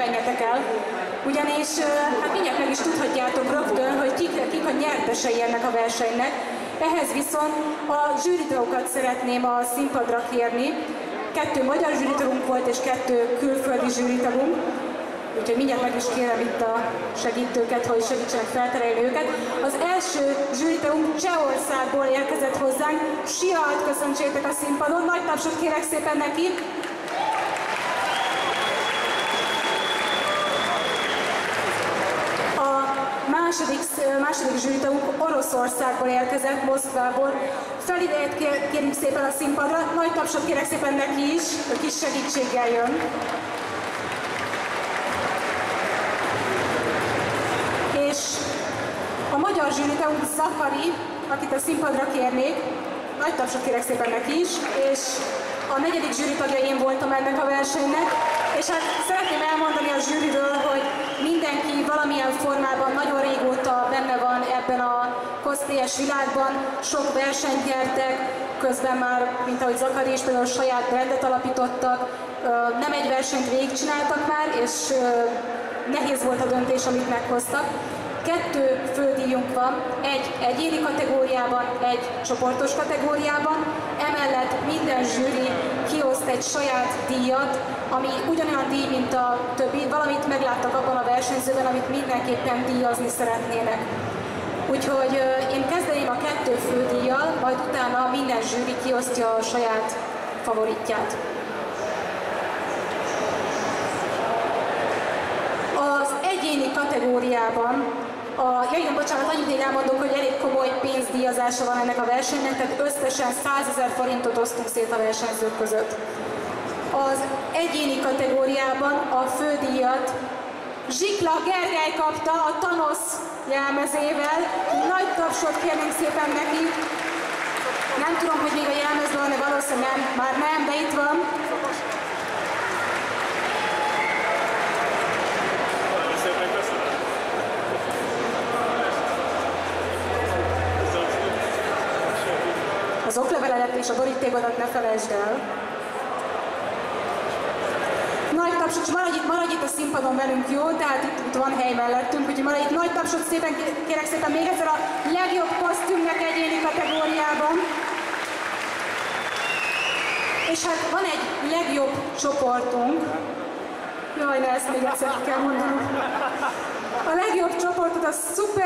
menjetek el. Ugyanis hát mindjárt meg is tudhatjátok rögtön, hogy kik a nyertesei ennek a versenynek. Ehhez viszont a zsűritagokat szeretném a színpadra kérni. 2 magyar zsűritagunk volt és 2 külföldi zsűritagunk. Úgyhogy mindjárt meg is kérem itt a segítőket, hogy segítsenek felterelni őket. Az első zsűritagunk Csehországból érkezett hozzánk. Sialt köszöntsétek a színpadon, nagy tapsot kérek szépen neki. Második zsűritagunk Oroszországból érkezett, Moszkvából. Felidejét kérjük szépen a színpadra, nagy tapsot kérek szépen neki is, hogy kis segítséggel jön. És a magyar zsűritagunk Zakari, akit a színpadra kérnék, nagy tapsot kérek szépen neki is, és a 4. zsűritagja én voltam ennek a versenynek, és hát szeretném elmondani a zsűriről, hogy mindenki valamilyen formában nagyon régóta benne van ebben a cosplayes világban, sok versenyt nyertek, közben már, mint ahogy Zakari is például saját brandet alapítottak, nem egy versenyt végigcsináltak már, és nehéz volt a döntés, amit meghoztak. 2 fődíjunk van, egy egyéni kategóriában, egy csoportos kategóriában, emellett minden zsűri kioszt egy saját díjat, ami ugyanolyan díj, mint a többi, valamit megláttak abban a versenyzőben, amit mindenképpen díjazni szeretnének. Úgyhogy én kezdeném a 2 fődíjjal, majd utána minden zsűri kiosztja a saját favoritját. Az egyéni kategóriában, bocsánat, annyit még elmondok, hogy elég komoly pénzdíjazása van ennek a versenynek, tehát összesen 100 000 forintot osztunk szét a versenyzők között. Az egyéni kategóriában a fődíjat Zsikla Gergely kapta a Thanos jelmezével. Nagy tapsot kérnénk szépen neki. Nem tudom, hogy még a jelmez van, de valószínűleg nem, már nem, de itt van. Az okleveledet és a borítékodat ne felejtsd el. Nagy tapsot, maradj itt a színpadon velünk, jó? Tehát itt van hely mellettünk, úgyhogy maradj itt. Nagy tapsot szépen, kérek szépen még egyszer a legjobb kosztümnek egyéni kategóriában. És hát van egy legjobb csoportunk. Jaj, ne, ezt még egyszer kell mondanom. A legjobb csoportot a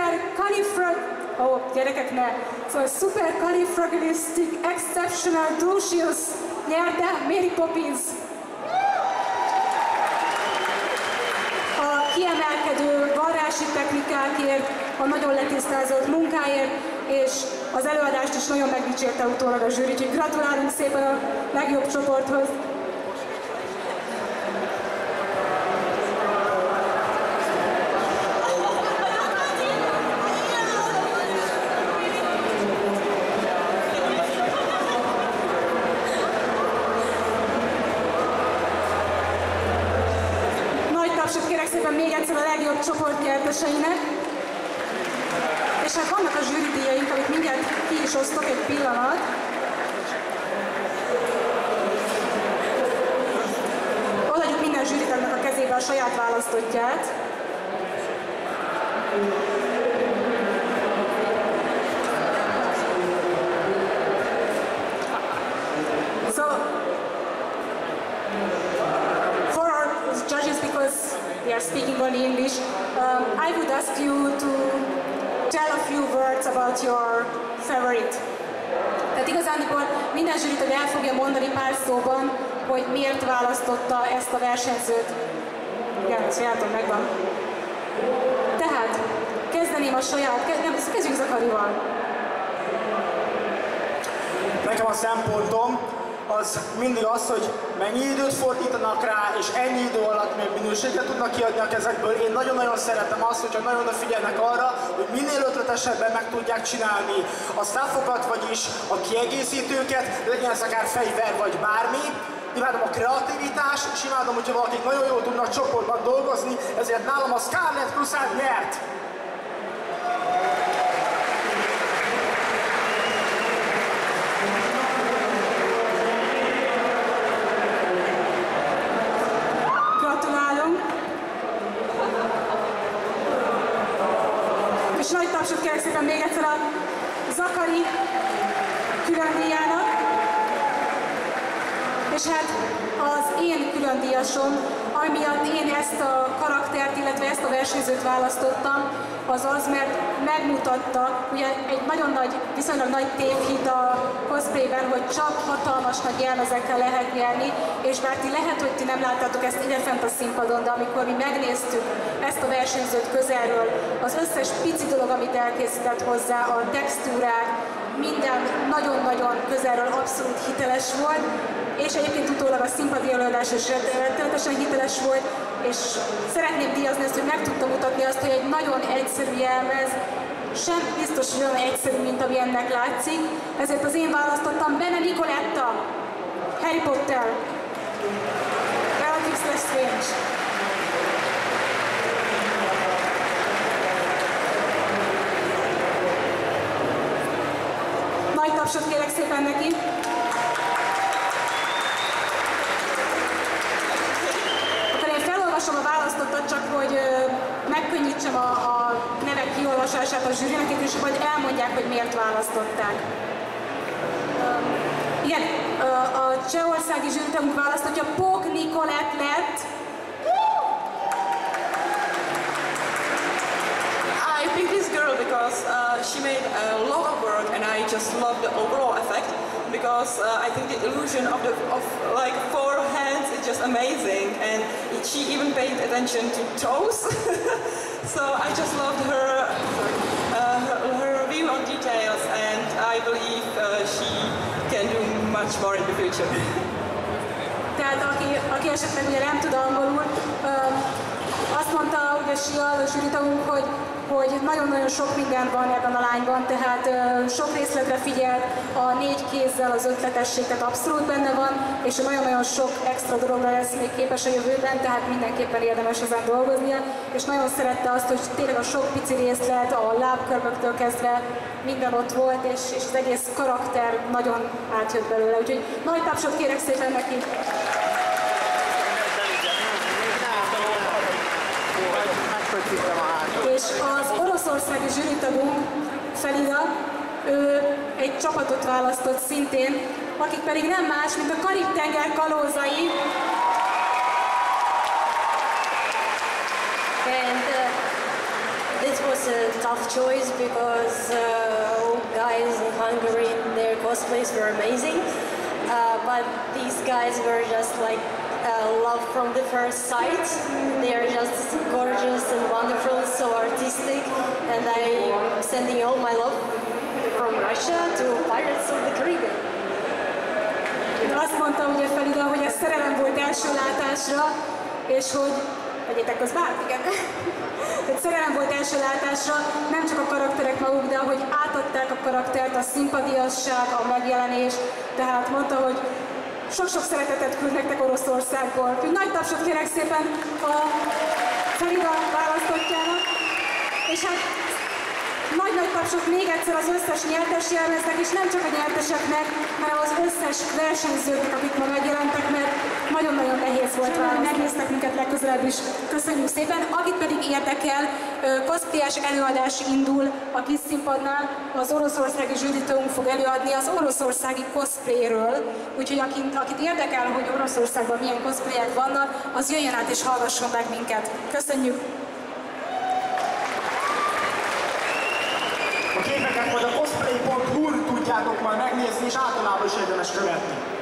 gyerekek ne! Szóval Supercalifragilistic Exceptional Drusius nyerte Mary Poppins. A kiemelkedő varrási technikákért, a nagyon letisztázott munkáért, és az előadást is nagyon megdicsérte utólag a zsűri, úgyhogy gratulálunk szépen a legjobb csoporthoz. Kérek szépen még egyszer a legjobb csoport nyerteseinek. És hát vannak a zsűridíjaink, amit mindjárt ki is osztok egy pillanat. Odaadjuk minden zsűritagnak a kezébe a saját választottját. Judges, because we are speaking only English, I would ask you to tell a few words about your favorite. Tehát igazából minden zsűritag el fogja mondani pár szóban, hogy miért választotta ezt a versenyzőt. Igen, sajátom megvan. Tehát kezdeném a saját, kezdjük Zakarival. Nekem a szempontom az mindig az, hogy mennyi időt fordítanak rá, és ennyi idő alatt még minőséget tudnak kiadni a kezekből. Én nagyon-nagyon szeretem azt, hogyha nagyon odafigyelnek arra, hogy minél ötletesebben meg tudják csinálni a staffokat, vagyis a kiegészítőket, legyen ez akár fegyver vagy bármi. Imádom a kreativitás, és imádom, hogyha valakik nagyon jól tudnak csoportban dolgozni, ezért nálam a Scarlet Crusade nyert. szépen még egyszer a Zakari különdíjának. És hát az én különdíjasom, amiatt én ezt a karaktert, illetve ezt a versenyzőt választottam, az az, mert megmutatta, ugye egy nagyon nagy, viszonylag nagy tévhit a cosplayben, hogy csak hatalmas nagy jelmezekkel lehet nyerni, és bár ti lehet, hogy ti nem láttátok ezt idefent a színpadon, de amikor mi megnéztük ezt a versenyzőt közelről, az összes pici dolog, amit elkészített hozzá, a textúrák, minden nagyon-nagyon közelről abszolút hiteles volt, és egyébként utólag a színpadi előadás is rettenetesen hiteles volt, és szeretném díjazni ezt, hogy meg tudtam mutatni azt, hogy egy nagyon egyszerű jelmez, sem biztos, hogy olyan egyszerű, mint ami ennek látszik, ezért az én választottam Bene Nicoletta, Harry Potter, Bellatrix Lestrange. Nagy tapsot kérek szépen neki! A választottat csak, hogy megkönnyítsem a nevek kiolvasását a zsűrinek, és hogy elmondják, hogy miért választották. Igen, a csehországi zsűritagunk választottja Pók Nikolett lett. I picked this girl because she made a lot of work and I just love the overall effect. Because I think the illusion of like 4 hands is just amazing, and she even paid attention to toes. So I just loved her view on details, and I believe she can do much more in the future. Tehát aki esetleg ugye nem tud angolul, azt mondta ugye a zsűritagunk, hogy nagyon-nagyon sok minden van ebben a lányban, tehát sok részletre figyel, a 4 kézzel az ötletességet abszolút benne van, és nagyon-nagyon sok extra dologra lesz még képes a jövőben, tehát mindenképpen érdemes ezen dolgoznia, és nagyon szerette azt, hogy tényleg a sok pici részlet, a lábkörmöktől kezdve minden ott volt, és az egész karakter nagyon átjött belőle, úgyhogy nagy tapsot kérek szépen neki! És az oroszországi zsűritagunk Felida, ő egy csapatot választott szintén, akik pedig nem más, mint a Karib-tenger kalózai. And this was a tough choice because all guys in Hungary, their cosplays were amazing, but these guys were just like love from the first sight. They are just gorgeous and wonderful, so artistic, and I'm sending all my love from Russia to Pirates of the Caribbean. Azt mondta ugye Felida, hogy ez szerelem volt első látásra, és hogy... Vegyétek közben át, igen. Tehát szerelem volt első látásra, nem csak a karakterek maguk, de ahogy átadták a karaktert, a szimpatiasság, a megjelenés, tehát mondta, hogy sok-sok szeretetet küld nektek Oroszországból. Úgyhogy nagy tapsot kérek szépen a Felida választottjának. És hát nagy-nagy tapsot még egyszer az összes nyertes jelmeznek, és nem csak a nyerteseknek, hanem az összes versenyzőknek, akik ma megjelentek, mert nagyon-nagyon nehéz volt választani. Megnéztek minket legközelebb is. Köszönjük szépen. Akit pedig érdekel, cosplayes előadás indul a kis színpadnál, az oroszországi zsűritagunk fog előadni az oroszországi cosplayről. Úgyhogy akit érdekel, hogy Oroszországban milyen cosplayek vannak, az jöjjön át és hallgasson meg minket. Köszönjük! A képeket majd a cosplay.hu-n tudjátok majd megnézni, és általában is érdemes követni.